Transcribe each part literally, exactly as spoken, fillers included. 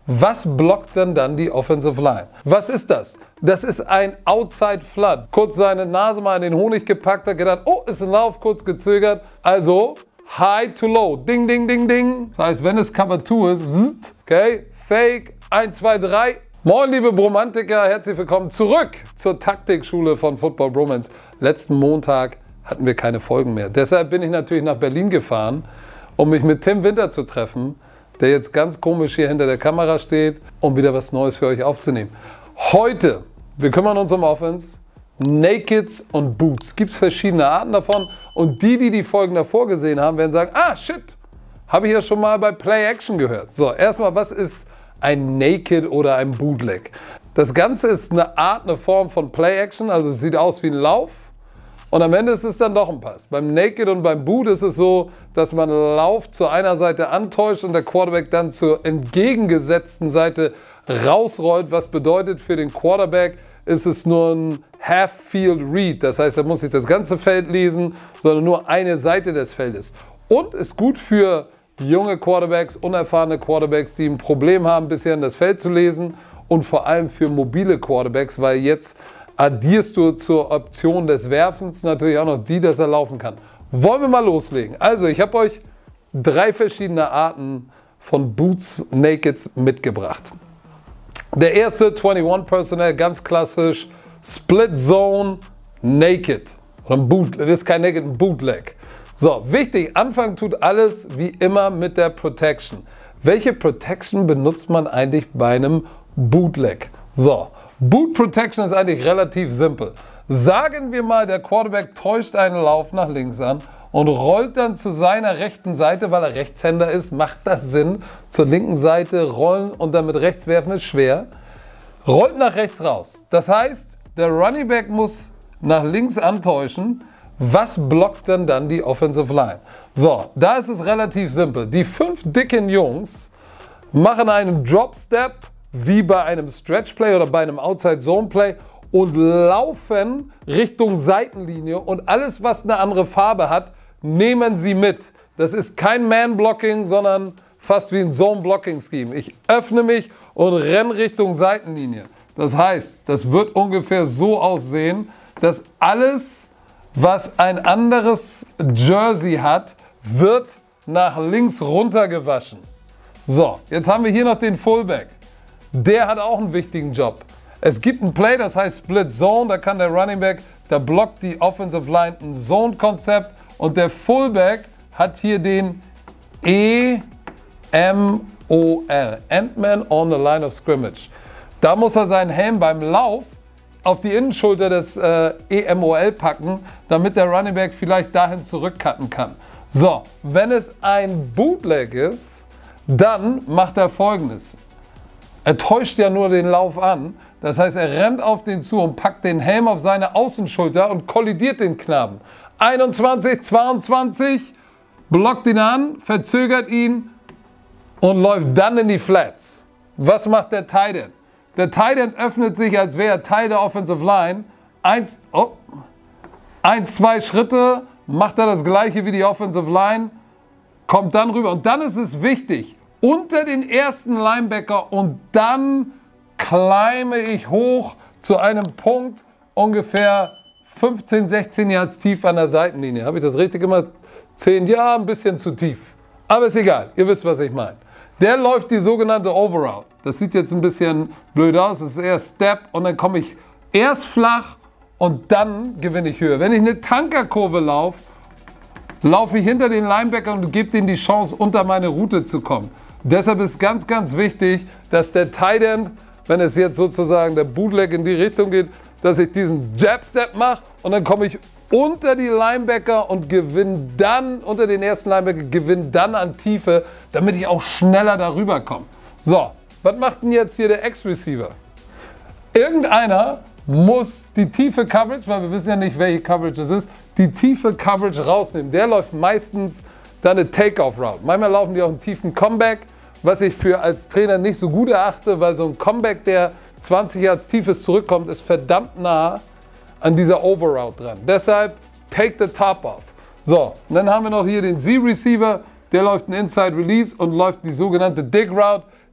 Was blockt denn dann die Offensive Line? Was ist das? Das ist ein Outside Flood. Kurz seine Nase mal in den Honig gepackt, hat gedacht, oh, ist ein Lauf, kurz gezögert. Also High to Low, ding, ding, ding, ding. Das heißt, wenn es Cover zwei ist, okay, Fake, eins, zwei, drei. Moin, liebe Bromantiker, herzlich willkommen zurück zur Taktikschule von Football Bromance. Letzten Montag hatten wir keine Folgen mehr. Deshalb bin ich natürlich nach Berlin gefahren, um mich mit Tim Winter zu treffen, der jetzt ganz komisch hier hinter der Kamera steht, um wieder was Neues für euch aufzunehmen. Heute, wir kümmern uns um Offense, Nakeds und Boots. Es gibt verschiedene Arten davon und die, die die Folgen davor gesehen haben, werden sagen, ah shit, habe ich ja schon mal bei Play Action gehört. So, erstmal, was ist ein Naked oder ein Bootleg? Das Ganze ist eine Art, eine Form von Play Action, also es sieht aus wie ein Lauf. Und am Ende ist es dann doch ein Pass. Beim Naked und beim Boot ist es so, dass man Lauf zu einer Seite antäuscht und der Quarterback dann zur entgegengesetzten Seite rausrollt. Was bedeutet, für den Quarterback ist es nur ein Half-Field Read. Das heißt, er muss nicht das ganze Feld lesen, sondern nur eine Seite des Feldes. Und ist gut für junge Quarterbacks, unerfahrene Quarterbacks, die ein Problem haben, bisher das Feld zu lesen. Und vor allem für mobile Quarterbacks, weil jetzt addierst du zur Option des Werfens natürlich auch noch die, dass er laufen kann. Wollen wir mal loslegen? Also, ich habe euch drei verschiedene Arten von Boots, Nakeds mitgebracht. Der erste, einundzwanzig Personnel, ganz klassisch, Split Zone, Naked. Oder ein Boot, das ist kein Naked, ein Bootleg. So, wichtig, Anfang tut alles wie immer mit der Protection. Welche Protection benutzt man eigentlich bei einem Bootleg? So, Boot Protection ist eigentlich relativ simpel. Sagen wir mal, der Quarterback täuscht einen Lauf nach links an und rollt dann zu seiner rechten Seite, weil er Rechtshänder ist, macht das Sinn. Zur linken Seite rollen und dann mit rechts werfen ist schwer. Rollt nach rechts raus. Das heißt, der Running Back muss nach links antäuschen. Was blockt denn dann die Offensive Line? So, da ist es relativ simpel. Die fünf dicken Jungs machen einen Drop Step, wie bei einem Stretch Play oder bei einem Outside Zone Play und laufen Richtung Seitenlinie und alles, was eine andere Farbe hat, nehmen sie mit. Das ist kein Man-Blocking, sondern fast wie ein Zone-Blocking-Scheme. Ich öffne mich und renne Richtung Seitenlinie. Das heißt, das wird ungefähr so aussehen, dass alles, was ein anderes Jersey hat, wird nach links runtergewaschen. So, jetzt haben wir hier noch den Fullback. Der hat auch einen wichtigen Job. Es gibt ein Play, das heißt Split Zone, da kann der Running Back, da blockt die Offensive Line ein Zone-Konzept und der Fullback hat hier den E M O L, Ant-Man on the Line of Scrimmage. Da muss er seinen Helm beim Lauf auf die Innenschulter des äh, E M O L packen, damit der Running Back vielleicht dahin zurückcutten kann. So, wenn es ein Bootleg ist, dann macht er Folgendes. Er täuscht ja nur den Lauf an. Das heißt, er rennt auf den zu und packt den Helm auf seine Außenschulter und kollidiert den Knaben. einundzwanzig, zweiundzwanzig, blockt ihn an, verzögert ihn und läuft dann in die Flats. Was macht der Tight End? Der Tight End öffnet sich, als wäre er Teil der Offensive Line. Eins, oh, eins, zwei Schritte, macht er das gleiche wie die Offensive Line, kommt dann rüber. Und dann ist es wichtig, unter den ersten Linebacker und dann climbe ich hoch zu einem Punkt ungefähr fünfzehn, sechzehn Yards tief an der Seitenlinie. Habe ich das richtig gemacht? zehn, ja, ein bisschen zu tief. Aber ist egal, ihr wisst, was ich meine. Der läuft die sogenannte Overroute. Das sieht jetzt ein bisschen blöd aus, das ist eher Step und dann komme ich erst flach und dann gewinne ich Höhe. Wenn ich eine Tankerkurve laufe, laufe ich hinter den Linebacker und gebe denen die Chance, unter meine Route zu kommen. Deshalb ist ganz, ganz wichtig, dass der Tight End, wenn es jetzt sozusagen der Bootleg in die Richtung geht, dass ich diesen Jab-Step mache und dann komme ich unter die Linebacker und gewinne dann, unter den ersten Linebacker, gewinne dann an Tiefe, damit ich auch schneller darüber komme. So, was macht denn jetzt hier der Ex-Receiver? Irgendeiner muss die tiefe Coverage, weil wir wissen ja nicht, welche Coverage es ist, die tiefe Coverage rausnehmen. Der läuft meistens dann eine Take-Off-Route. Manchmal laufen die auch einen tiefen Comeback, was ich für als Trainer nicht so gut erachte, weil so ein Comeback, der zwanzig Yards tiefes zurückkommt, ist verdammt nah an dieser Overroute dran. Deshalb take the top off. So, und dann haben wir noch hier den Z-Receiver, der läuft einen Inside Release und läuft die sogenannte Dig Route.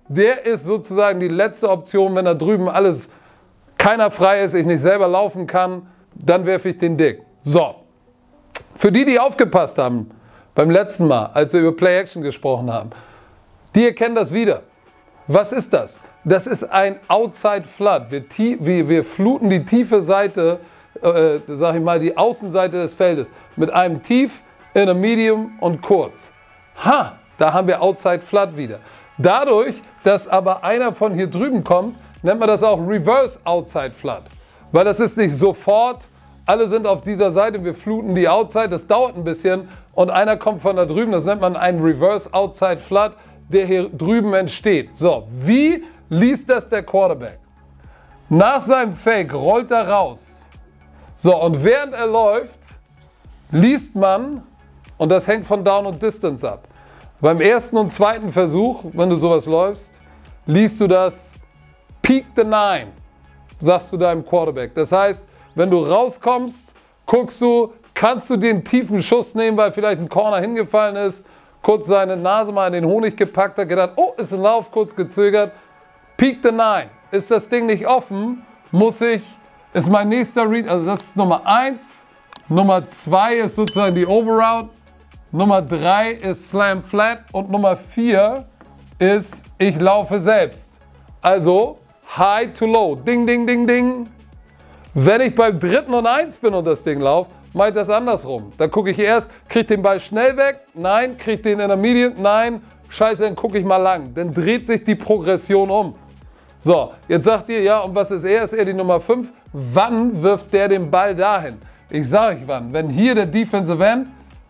der ist sozusagen die letzte Option, wenn da drüben alles, keiner frei ist, ich nicht selber laufen kann, dann werfe ich den Dig. So, für die, die aufgepasst haben beim letzten Mal, als wir über Play-Action gesprochen haben, die erkennen das wieder. Was ist das? Das ist ein Outside Flood. Wir, wir, wir fluten die tiefe Seite, äh, sag ich mal, die Außenseite des Feldes mit einem Tief, in einem Medium und kurz. Ha, da haben wir Outside Flood wieder. Dadurch, dass aber einer von hier drüben kommt, nennt man das auch Reverse Outside Flood. Weil das ist nicht sofort, alle sind auf dieser Seite, wir fluten die Outside, das dauert ein bisschen und einer kommt von da drüben, das nennt man einen Reverse Outside Flood, der hier drüben entsteht. So, wie liest das der Quarterback? Nach seinem Fake rollt er raus. So, und während er läuft, liest man, und das hängt von Down und Distance ab. Beim ersten und zweiten Versuch, wenn du sowas läufst, liest du das Peak the Nine, sagst du deinem Quarterback. Das heißt, wenn du rauskommst, guckst du, kannst du den tiefen Schuss nehmen, weil vielleicht ein Corner hingefallen ist, kurz seine Nase mal in den Honig gepackt hat, gedacht, oh, ist ein Lauf, kurz gezögert. Peak the Nine. Ist das Ding nicht offen, muss ich, ist mein nächster Read, also das ist Nummer eins. Nummer zwei ist sozusagen die Overroute. Nummer drei ist Slam Flat. Und Nummer vier ist, ich laufe selbst. Also High to Low. Ding, ding, ding, ding. Wenn ich beim dritten und eins bin und das Ding laufe, mache ich das andersrum. Da gucke ich erst, kriege ich den Ball schnell weg? Nein. Kriege ich den in der Medium? Nein. Scheiße, dann gucke ich mal lang. Dann dreht sich die Progression um. So, jetzt sagt ihr, ja, und was ist er? Ist er die Nummer fünf? Wann wirft der den Ball dahin? Ich sage euch wann. Wenn hier der Defensive End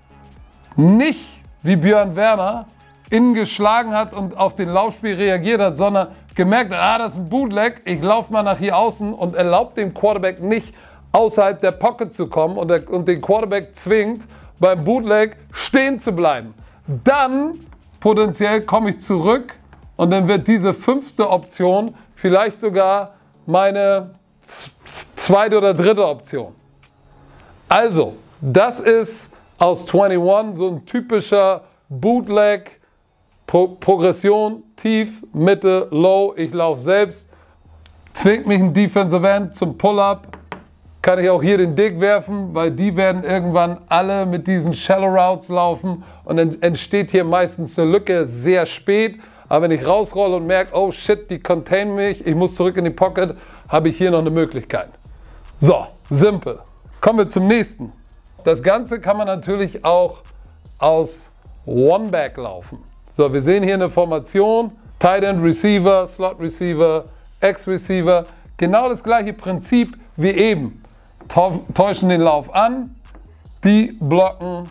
nicht wie Björn Werner innen geschlagen hat und auf den Laufspiel reagiert hat, sondern gemerkt hat, ah, das ist ein Bootleg, ich laufe mal nach hier außen und erlaubt dem Quarterback nicht, außerhalb der Pocket zu kommen und, der, und den Quarterback zwingt, beim Bootleg stehen zu bleiben. Dann potenziell komme ich zurück und dann wird diese fünfte Option vielleicht sogar meine zweite oder dritte Option. Also, das ist aus einundzwanzig so ein typischer Bootleg, Pro Progression, tief, Mitte, low, ich laufe selbst, zwingt mich ein Defensive End zum Pull-Up, kann ich auch hier den Dig werfen, weil die werden irgendwann alle mit diesen Shallow Routes laufen und dann entsteht hier meistens eine Lücke sehr spät, aber wenn ich rausrolle und merke, oh shit, die contain mich, ich muss zurück in die Pocket, habe ich hier noch eine Möglichkeit. So, simpel. Kommen wir zum nächsten. Das Ganze kann man natürlich auch aus One-Back laufen. So, wir sehen hier eine Formation, Tight End Receiver, Slot Receiver, X-Receiver. Genau das gleiche Prinzip wie eben. Täuschen den Lauf an, die blocken.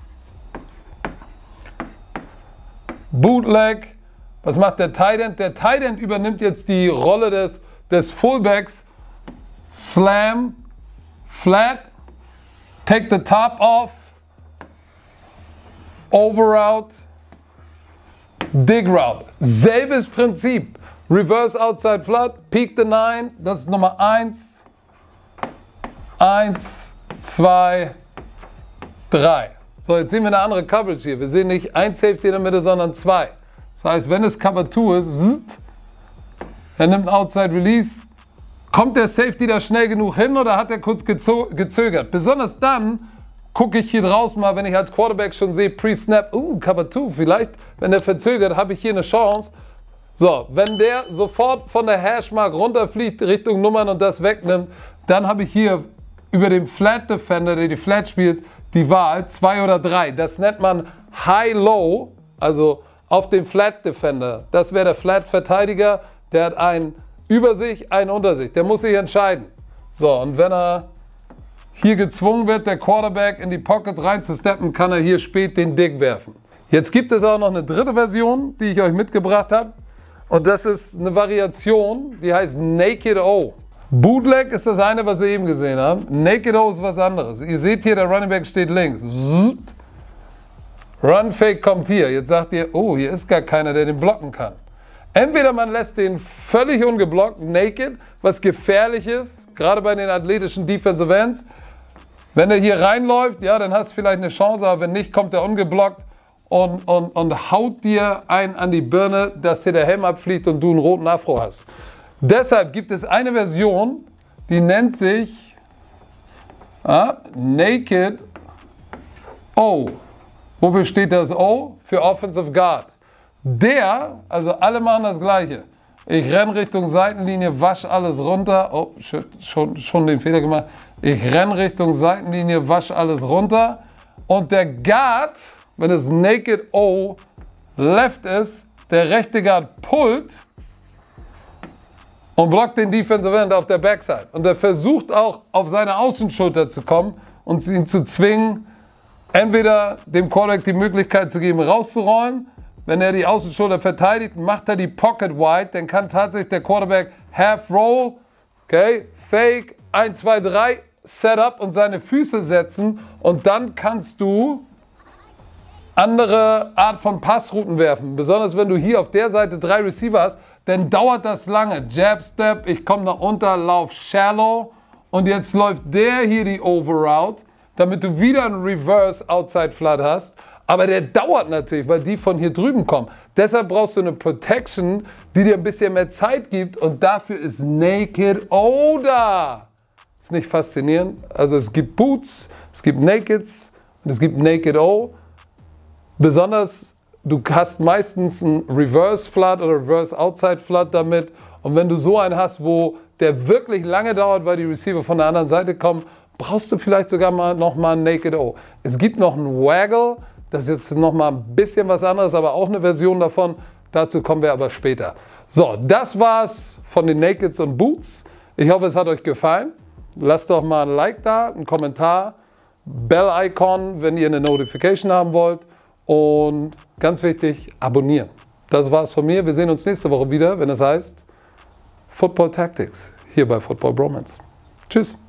Bootleg. Was macht der Tight End? Der Tight End übernimmt jetzt die Rolle des, des Fullbacks. Slam, Flat, take the top off, Overroute, Dig Route. Selbes Prinzip. Reverse Outside Flood, Peak the Nine, das ist Nummer eins. eins, zwei, drei. So, jetzt sehen wir eine andere Coverage hier. Wir sehen nicht ein Safety in der Mitte, sondern zwei. Das heißt, wenn es Cover zwei ist, er nimmt einen Outside Release. Kommt der Safety da schnell genug hin oder hat er kurz gezögert? Besonders dann gucke ich hier draußen mal, wenn ich als Quarterback schon sehe, Pre-Snap, uh, Cover zwei, vielleicht, wenn der verzögert, habe ich hier eine Chance. So, wenn der sofort von der Hashmark runterfliegt Richtung Nummern und das wegnimmt, dann habe ich hier über den Flat Defender, der die Flat spielt, die Wahl zwei oder drei. Das nennt man High-Low, also auf dem Flat Defender. Das wäre der Flat Verteidiger, der hat einen über sich, einen unter sich. Der muss sich entscheiden. So, und wenn er hier gezwungen wird, der Quarterback in die Pockets reinzusteppen, kann er hier spät den Dig werfen. Jetzt gibt es auch noch eine dritte Version, die ich euch mitgebracht habe. Und das ist eine Variation, die heißt Naked O. Bootleg ist das eine, was wir eben gesehen haben. Naked O ist was anderes. Ihr seht hier, der Running Back steht links. Run Fake kommt hier. Jetzt sagt ihr, oh, hier ist gar keiner, der den blocken kann. Entweder man lässt den völlig ungeblockt, naked, was gefährlich ist, gerade bei den athletischen Defensive Ends. Wenn er hier reinläuft, ja, dann hast du vielleicht eine Chance, aber wenn nicht, kommt er ungeblockt und, und, und haut dir einen an die Birne, dass dir der Helm abfliegt und du einen roten Afro hast. Deshalb gibt es eine Version, die nennt sich ah, Naked O. Wofür steht das O? Für Offensive Guard. Der, also alle machen das Gleiche. Ich renne Richtung Seitenlinie, wasche alles runter. Oh, schon, schon den Fehler gemacht. Ich renne Richtung Seitenlinie, wasche alles runter. Und der Guard, wenn es Naked O Left ist, der rechte Guard pullt und blockt den Defensive End auf der Backside. Und er versucht auch auf seine Außenschulter zu kommen und ihn zu zwingen, entweder dem Quarterback die Möglichkeit zu geben, rauszurollen. Wenn er die Außenschulter verteidigt, macht er die Pocket wide, dann kann tatsächlich der Quarterback Half Roll, okay, Fake, eins, zwei, drei, Setup und seine Füße setzen. Und dann kannst du andere Art von Passrouten werfen. Besonders wenn du hier auf der Seite drei Receiver hast, dann dauert das lange. Jab Step, ich komme nach unter, lauf Shallow und jetzt läuft der hier die Overroute, damit du wieder einen Reverse Outside Flood hast. Aber der dauert natürlich, weil die von hier drüben kommen. Deshalb brauchst du eine Protection, die dir ein bisschen mehr Zeit gibt. Und dafür ist Naked O da. Ist nicht faszinierend? Also es gibt Boots, es gibt Nakeds und es gibt Naked O. Besonders, du hast meistens einen Reverse Flood oder Reverse Outside Flood damit. Und wenn du so einen hast, wo der wirklich lange dauert, weil die Receiver von der anderen Seite kommen, brauchst du vielleicht sogar mal noch mal ein Naked O. Es gibt noch einen Waggle. Das ist jetzt noch mal ein bisschen was anderes, aber auch eine Version davon. Dazu kommen wir aber später. So, das war's von den Nakeds und Boots. Ich hoffe, es hat euch gefallen. Lasst doch mal ein Like da, einen Kommentar, Bell-Icon, wenn ihr eine Notification haben wollt. Und ganz wichtig, abonnieren. Das war's von mir. Wir sehen uns nächste Woche wieder, wenn es heißt Football Tactics hier bei Football Bromance. Tschüss.